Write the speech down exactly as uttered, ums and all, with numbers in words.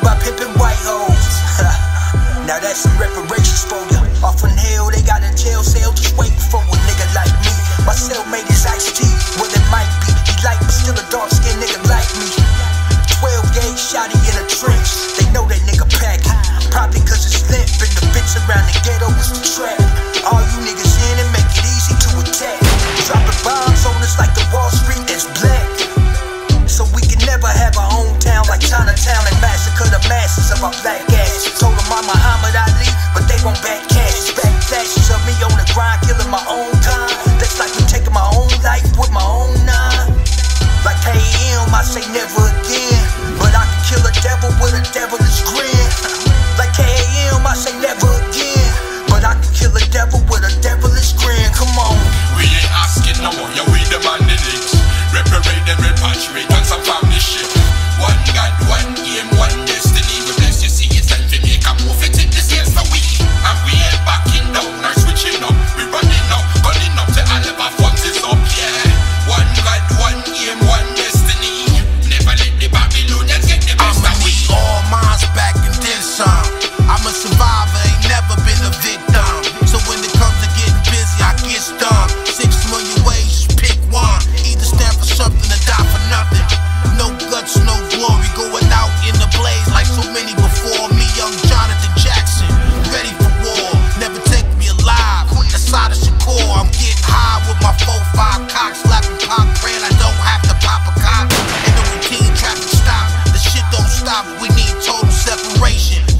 by pimping white hoes. Now that's some reparations for ya. Off in hell, they got a jail cell just waiting for a nigga like me. My cellmate is Ice-T, well it might be. He light but still a dark skinned nigga like me. twelve gauge shotty in a trench. They know that nigga packing. Probably cause it's limp and the bitch around the ghetto is the trap. All you niggas in and make it easy to attack. Dropping bombs on us like the Wall Street that's black. So we can never have a hometown like Chinatown and massacre the masses of our black ass. Told them I'm Muhammad Ali, but they won't back cash. Back flashes of me on the grind, killing my own kind. That's like me taking my own life with my own nine. Like K M, I say never again, but I can kill a devil with a devilish grin. Like K M, I say never again, but I can kill a devil with a devilish grin. Come on. We ain't asking no more, yeah, we demanding it. Reparate and repatriate on some family shit. One God, one aim, one destiny. We bless you, see it's time to make a move. It in this year, so we and we ain't backing down or switching up. We running up, running up to all of our funds is up, yeah. One God, one aim, one destiny. Never let the Babylonians get the best of we. All mine's back and then some. I'm a survivor, ain't never been a victim. So when it comes to getting busy, I get stung. Six million ways, just pick one. Either stand for something or die for nothing. No guts, no glory, going out in the blaze like so many before me. Young Jonathan Jackson, ready for war. Never take me alive. The side of Shakur, I'm getting high with my four five cock, slapping pop, praying I don't have to pop a cock. And the routine traffic stop. The shit don't stop. We need total separation.